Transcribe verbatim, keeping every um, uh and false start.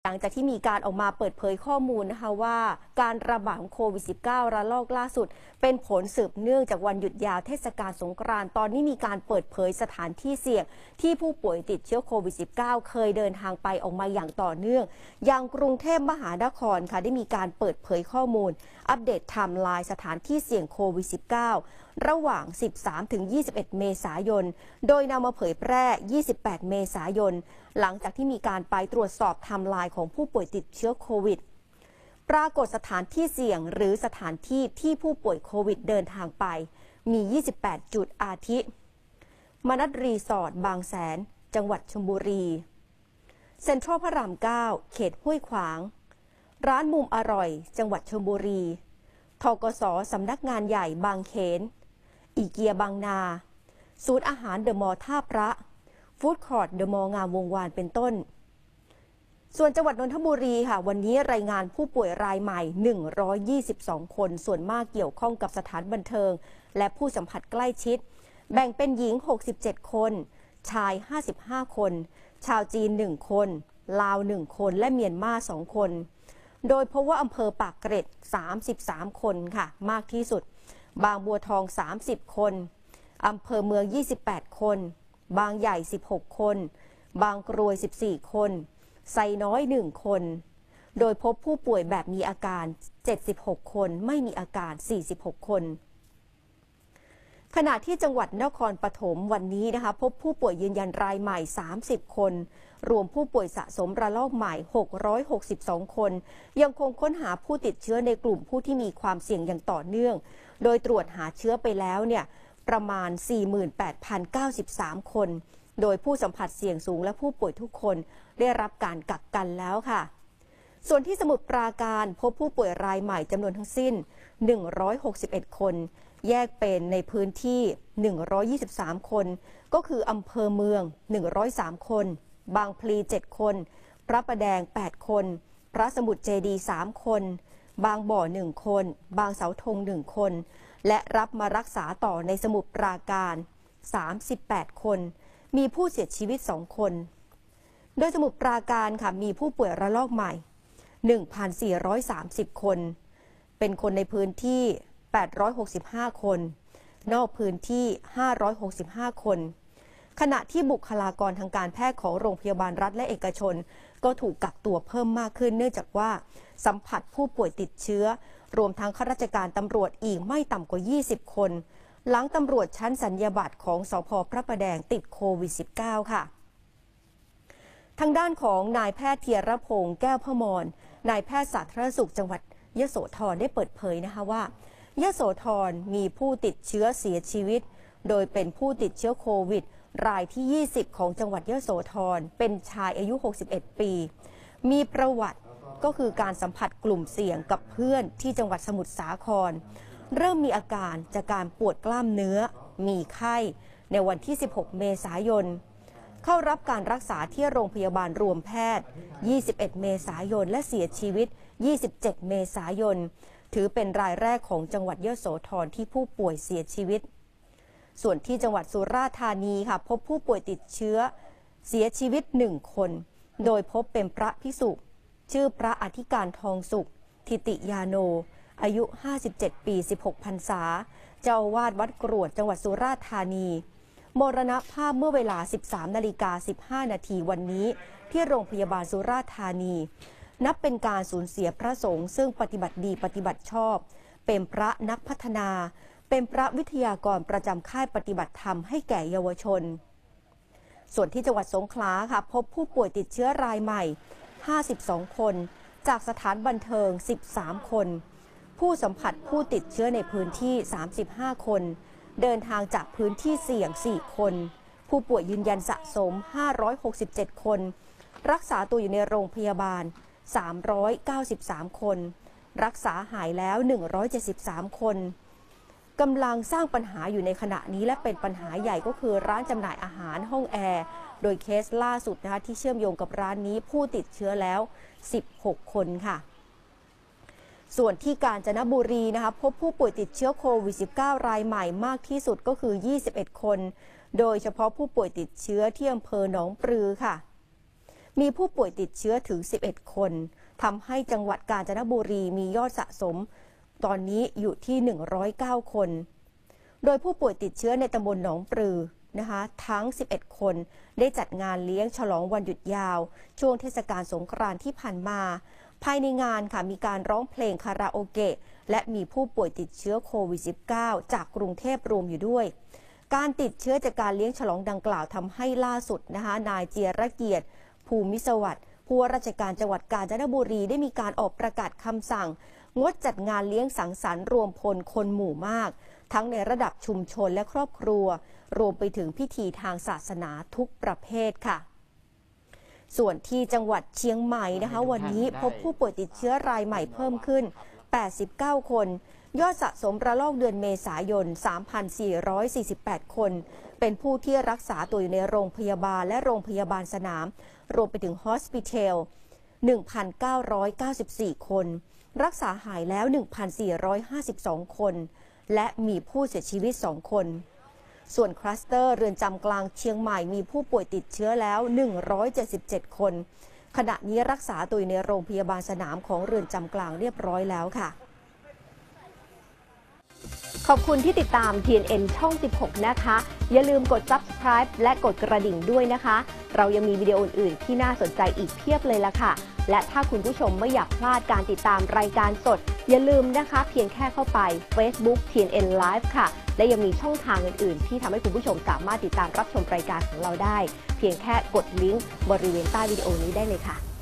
หลังจากที่มีการออกมาเปิดเผยข้อมูลนะคะว่าการระบาดของโควิด สิบเก้า ระลอกล่าสุดเป็นผลสืบเนื่องจากวันหยุดยาวเทศกาลสงกรานต์ตอนนี้มีการเปิดเผยสถานที่เสี่ยงที่ผู้ป่วยติดเชื้อโควิด สิบเก้า เคยเดินทางไปออกมาอย่างต่อเนื่องอย่างกรุงเทพมหานครค่ะได้มีการเปิดเผยข้อมูลอัปเดตไทม์ไลน์สถานที่เสี่ยงโควิด สิบเก้า ระหว่าง สิบสามถึงยี่สิบเอ็ด เมษายนโดยนำมาเผยแพร่ ยี่สิบแปด เมษายนหลังจากที่มีการไปตรวจสอบไทม์ไลน์ของผู้ป่วยติดเชื้อโควิดปรากฏสถานที่เสี่ยงหรือสถานที่ที่ผู้ป่วยโควิดเดินทางไปมี ยี่สิบแปด จุดอาทิมนัสรีสอร์ทบางแสนจังหวัดชลบุรีเซ็นทรัลพระรามเก้าเขตห้วยขวางร้านมุมอร่อยจังหวัดชลบุรีธกส.สำนักงานใหญ่บางเขนอีเกียบางนาศูนย์อาหารเดอะมอลล์ท่าพระฟู้ดคอร์ทเดอะมอลล์งามวงวานเป็นต้นส่วนจังหวัดนนทบุรีค่ะวันนี้รายงานผู้ป่วยรายใหม่หนึ่งร้อยยี่สิบสองคนส่วนมากเกี่ยวข้องกับสถานบันเทิงและผู้สัมผัสใกล้ชิดแบ่งเป็นหญิงหกสิบเจ็ดคนชายห้าสิบห้าคนชาวจีนหนึ่งคนลาวหนึ่งคนและเมียนมาสองคนโดยพบว่าอำเภอปากเกร็ดสามสิบสามคนค่ะมากที่สุดบางบัวทองสามสิบคนอำเภอเมืองยี่สิบแปดคนบางใหญ่สิบหกคนบางกรวยสิบสี่คนไซน้อยหนึ่งคนโดยพบผู้ป่วยแบบมีอาการเจ็ดสิบหกคนไม่มีอาการสี่สิบหกคนขณะที่จังหวัดนครปฐมวันนี้นะคะพบผู้ป่วยยืนยันรายใหม่สามสิบคนรวมผู้ป่วยสะสมระลอกใหม่หกร้อยหกสิบสองคนยังคงค้นหาผู้ติดเชื้อในกลุ่มผู้ที่มีความเสี่ยงอย่างต่อเนื่องโดยตรวจหาเชื้อไปแล้วเนี่ยประมาณ สี่หมื่นแปดพันเก้าสิบสาม คนโดยผู้สัมผัสเสี่ยงสูงและผู้ป่วยทุกคนได้รับการกักกันแล้วค่ะส่วนที่สมุทรปราการพบผู้ป่วยรายใหม่จำนวนทั้งสิ้นหนึ่งร้อยหกสิบเอ็ดคนแยกเป็นในพื้นที่หนึ่งร้อยยี่สิบสามคนก็คืออำเภอเมืองหนึ่งร้อยสามคนบางพลีเจ็ดคนพระประแดงแปดคนพระสมุทรเจดีย์สามคนบางบ่อหนึ่งคนบางเสาธงหนึ่งคนและรับมารักษาต่อในสมุทรปราการสามสิบแปดคนมีผู้เสียชีวิตสองคนโดยสมุทรปราการค่ะมีผู้ป่วยระลอกใหม่ หนึ่งพันสี่ร้อยสามสิบ คนเป็นคนในพื้นที่แปดร้อยหกสิบห้าคนนอกพื้นที่ห้าร้อยหกสิบห้าคนขณะที่บุคลากรทางการแพทย์ของโรงพยาบาลรัฐและเอกชนก็ถูกกักตัวเพิ่มมากขึ้นเนื่องจากว่าสัมผัสผู้ป่วยติดเชื้อรวมทั้งข้าราชการตำรวจอีกไม่ต่ำกว่ายี่สิบคนหลังตำรวจชั้นสัญญาบัตรของสภ.พระประแดงติดโควิด สิบเก้า ค่ะทางด้านของนายแพทย์เทียรพงษ์แก้วพมรนายแพทย์สาธารณสุขจังหวัดยโสธรได้เปิดเผยนะคะว่ายโสธรมีผู้ติดเชื้อเสียชีวิตโดยเป็นผู้ติดเชื้อโควิดรายที่ยี่สิบของจังหวัดยโสธรเป็นชายอายุหกสิบเอ็ดปีมีประวัติก็คือการสัมผัสกลุ่มเสี่ยงกับเพื่อนที่จังหวัดสมุทรสาครเริ่มมีอาการจากการปวดกล้ามเนื้อมีไข้ในวันที่สิบหกเมษายนเข้ารับการรักษาที่โรงพยาบาลรวมแพทย์ยี่สิบเอ็ดเมษายนและเสียชีวิตยี่สิบเจ็ดเมษายนถือเป็นรายแรกของจังหวัดยโสธรที่ผู้ป่วยเสียชีวิตส่วนที่จังหวัดสุราษฎร์ธานีค่ะพบผู้ป่วยติดเชื้อเสียชีวิตหนึ่งคนโดยพบเป็นพระภิกษุชื่อพระอธิการทองสุขทิติยาโนอายุห้าสิบเจ็ดปีสิบหกพรรษาเจ้าอาวาสวัดกรวดจังหวัดสุราษฎร์ธานีมรณภาพเมื่อเวลา สิบสามนาฬิกาสิบห้านาทีวันนี้ที่โรงพยาบาลสุราษฎร์ธานีนับเป็นการสูญเสียพระสงฆ์ซึ่งปฏิบัติดีปฏิบัติชอบเป็นพระนักพัฒนาเป็นพระวิทยากรประจำค่ายปฏิบัติธรรมให้แก่เยาวชนส่วนที่จังหวัดสงขลาค่ะพบผู้ป่วยติดเชื้อรายใหม่ห้าสิบสองคนจากสถานบันเทิงสิบสามคนผู้สัมผัสผู้ติดเชื้อในพื้นที่สามสิบห้าคนเดินทางจากพื้นที่เสี่ยงสี่คนผู้ป่วยยืนยันสะสมห้าร้อยหกสิบเจ็ดคนรักษาตัวอยู่ในโรงพยาบาลสามร้อยเก้าสิบสามคนรักษาหายแล้วหนึ่งร้อยเจ็ดสิบสามคนกำลังสร้างปัญหาอยู่ในขณะนี้และเป็นปัญหาใหญ่ก็คือร้านจำหน่ายอาหารห้องแอร์โดยเคสล่าสุดนะคะที่เชื่อมโยงกับร้านนี้ผู้ติดเชื้อแล้วสิบหกคนค่ะส่วนที่กาญจนบุรีนะคะพบผู้ป่วยติดเชื้อโควิด สิบเก้า รายใหม่มากที่สุดก็คือยี่สิบเอ็ดคนโดยเฉพาะผู้ป่วยติดเชื้อที่อำเภอหนองปลือค่ะมีผู้ป่วยติดเชื้อถึงสิบเอ็ดคนทำให้จังหวัดกาญจนบุรีมียอดสะสมตอนนี้อยู่ที่หนึ่งร้อยเก้าคนโดยผู้ป่วยติดเชื้อในตำบลหนองปลือนะคะทั้งสิบเอ็ดคนได้จัดงานเลี้ยงฉลองวันหยุดยาวช่วงเทศกาลสงกรานต์ที่ผ่านมาภายในงานค่ะมีการร้องเพลงคาราโอเกะและมีผู้ป่วยติดเชื้อโควิด สิบเก้า จากกรุงเทพรวมอยู่ด้วยการติดเชื้อจากการเลี้ยงฉลองดังกล่าวทำให้ล่าสุดนะคะนายเจียรเกียรติภูมิสวัสดิ์ผู้ว่าราชการจังหวัดกาญจนบุรีได้มีการออกประกาศคำสั่งงดจัดงานเลี้ยงสังสรรค์รวมพลคนหมู่มากทั้งในระดับชุมชนและครอบครัวรวมไปถึงพิธีทางศาสนาทุกประเภทค่ะส่วนที่จังหวัดเชียงใหม่นะคะวันนี้พบผู้ป่วยติดเชื้อรายใหม่เพิ่มขึ้นแปดสิบเก้าคนยอดสะสมระลอกเดือนเมษายน สามพันสี่ร้อยสี่สิบแปด คนเป็นผู้ที่รักษาตัวอยู่ในโรงพยาบาลและโรงพยาบาลสนามรวมไปถึงฮอสพิทอล หนึ่งพันเก้าร้อยเก้าสิบสี่ คนรักษาหายแล้ว หนึ่งพันสี่ร้อยห้าสิบสอง คนและมีผู้เสียชีวิตสองคนส่วนคลัสเตอร์เรือนจำกลางเชียงใหม่มีผู้ป่วยติดเชื้อแล้วหนึ่งร้อยเจ็ดสิบเจ็ดคนขณะนี้รักษาตัวอยู่ในโรงพยาบาลสนามของเรือนจำกลางเรียบร้อยแล้วค่ะขอบคุณที่ติดตาม ที เอ็น เอ็น ช่อง สิบหก นะคะอย่าลืมกด ซับสไครบ์ และกดกระดิ่งด้วยนะคะเรายังมีวิดีโออื่นๆที่น่าสนใจอีกเพียบเลยล่ะค่ะและถ้าคุณผู้ชมไม่อยากพลาดการติดตามรายการสดอย่าลืมนะคะเพียงแค่เข้าไป Facebook ที เอ็น เอ็น Live ค่ะและยังมีช่องทางอื่นๆที่ทำให้คุณผู้ชมสามารถติดตามรับชมรายการของเราได้เพียงแค่กดลิงก์บริเวณใต้วิดีโอนี้ได้เลยค่ะ